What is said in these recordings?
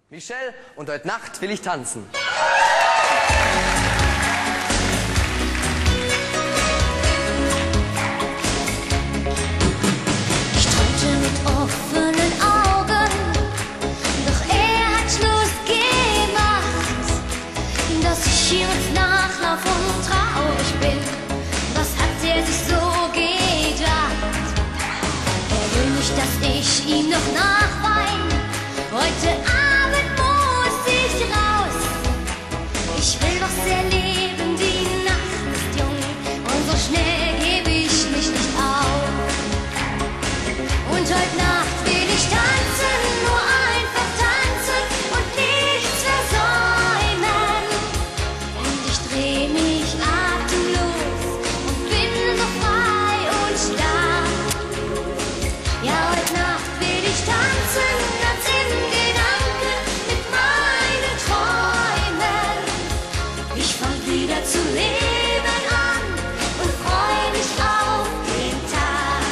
Michelle, und heute Nacht will ich tanzen. Ich träumte mit offenen Augen, doch er hat Schluss gemacht, dass ich hier ins Nachlauf und traurig bin. Was hat er sich so gedacht? Er will nicht, dass ich ihm noch nachweine. Heute Abend muss ich raus. Ich will noch sehr leben, die Nacht ist jung und so schnell gebe ich mich nicht auf. Und heute Nacht will ich tanzen, nur einfach tanzen und nichts versäumen. Und ich dreh mich atemlos und bin so frei und stark. Ja, heute Nacht will ich tanzen, ganz in Gedanken mit meinen Träumen. Ich fang wieder zu leben an und freu mich auf den Tag.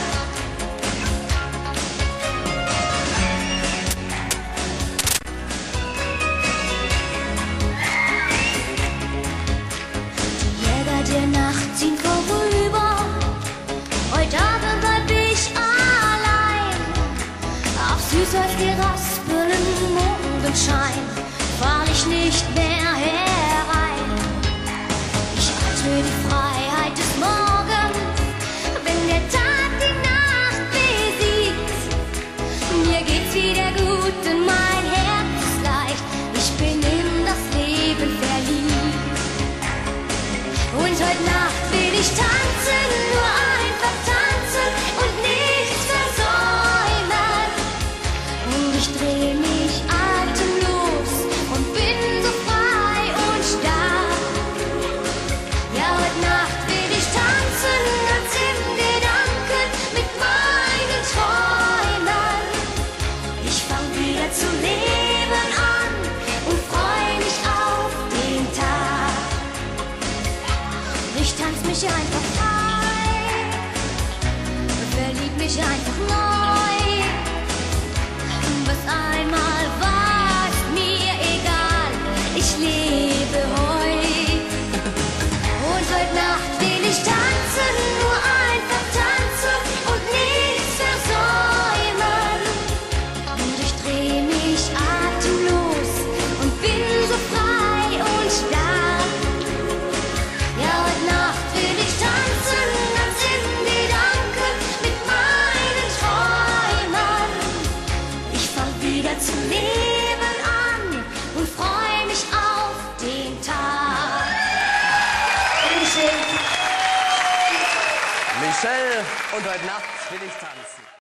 Die Jäger der Nacht ziehen vorüber, heute Abend bleib ich allein. Auf süßes Geraspel im Mondenschein fall ich nicht mehr herein. Ich atme die Freiheit des Morgens, wenn der Tag die Nacht besiegt. Mir geht's wieder gut und mein Herz ist leicht. Ich bin in das Leben verliebt. Und heute Nacht will ich tanzen, nur einfach tanzen und nichts versäumen. Und ich dreh mich atemlos und bin so frei und stark. Ja, heute Nacht will ich tanzen, ganz in Gedanken mit meinen Träumen. Ich fang wieder zu leben an und freu mich auf den Tag. Ich tanz mich einfach frei, verlieb mich einfach neu. Was einmal war, ist mir egal, ich lebe heut. Und heute Nacht will ich tanzen, nur einfach tanzen und nichts versäumen. Und ich dreh mich atemlos und bin so frei und stark. Ja, heute Nacht will ich tanzen, ganz in Gedanken mit meinen Träumen. Ich fang wieder zu leben an und freu mich auf den Tag. Michelle, und heute Nacht will ich tanzen.